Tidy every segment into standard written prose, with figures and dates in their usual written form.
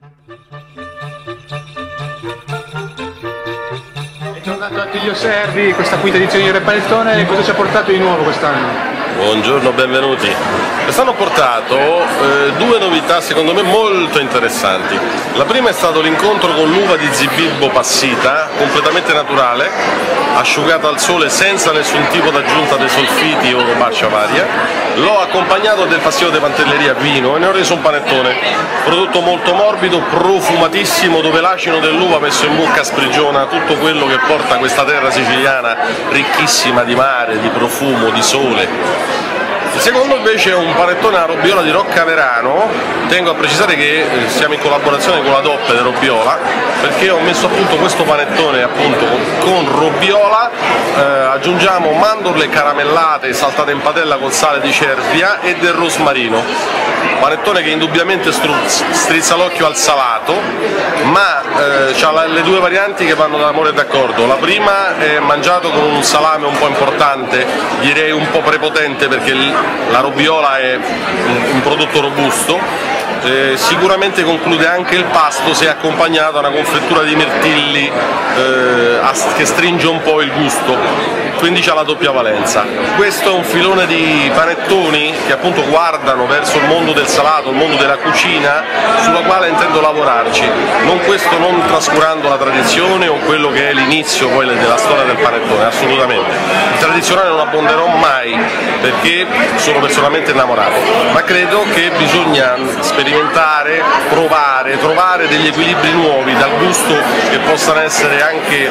È tornato Attilio Servi, questa quinta edizione di Re Panettone, cosa ci ha portato di nuovo quest'anno? Buongiorno, benvenuti. Quest'anno ho portato due novità secondo me molto interessanti. La prima è stato l'incontro con l'uva di Zibibbo passita, completamente naturale, asciugata al sole senza nessun tipo d'aggiunta dei solfiti o robaccia varia. L'ho accompagnato del pastiero di pantelleria vino e ne ho reso un panettone. Prodotto molto morbido, profumatissimo, dove l'acino dell'uva messo in bocca sprigiona tutto quello che porta questa terra siciliana ricchissima di mare, di profumo, di sole. Il secondo invece è un panettone alla robbiola di Roccaverano. Tengo a precisare che siamo in collaborazione con la DOP di Robbiola, perché ho messo a punto questo panettone appunto con robbiola, aggiungiamo mandorle caramellate saltate in padella con sale di Cervia e del rosmarino. Panettone che indubbiamente strizza l'occhio al salato, ma ha le due varianti che vanno d'amore e d'accordo. La prima è mangiato con un salame un po' importante, direi un po' prepotente, perché la robbiola è un prodotto robusto. Sicuramente conclude anche il pasto se accompagnato da una confettura di mirtilli che stringe un po' il gusto, quindi c'ha la doppia valenza. Questo è un filone di panettoni che appunto guardano verso il mondo del salato, il mondo della cucina, sulla quale intendo lavorarci, non trascurando la tradizione o quello che è l'inizio poi della storia del panettone, assolutamente. Il tradizionale non abbonderò mai, perché sono personalmente innamorato, ma credo che bisogna sperimentare, provare, trovare degli equilibri nuovi dal gusto che possano essere anche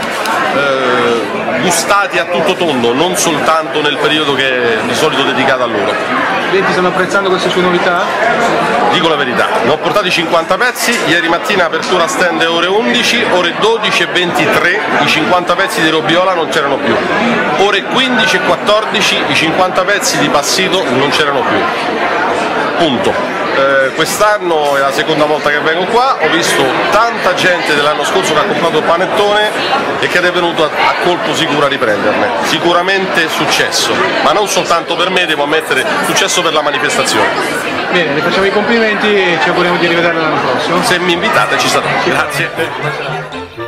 gustati a tutto tondo, non soltanto nel periodo che è di solito dedicato a loro. I clienti stanno apprezzando queste sue novità? Dico la verità, ne ho portati 50 pezzi, ieri mattina apertura stand ore 11, ore 12 e 23 i 50 pezzi di robbiola non c'erano più, ore 15 e 14 i 50 pezzi di passito non c'erano più, punto. Quest'anno è la seconda volta che vengo qua, ho visto tanta gente dell'anno scorso che ha comprato il panettone e che è venuto a colpo sicuro a riprenderne. Sicuramente successo, ma non soltanto per me, devo ammettere, successo per la manifestazione. Bene, le facciamo i complimenti e ci auguriamo di rivederla l'anno prossimo. Se mi invitate ci sarò. Grazie.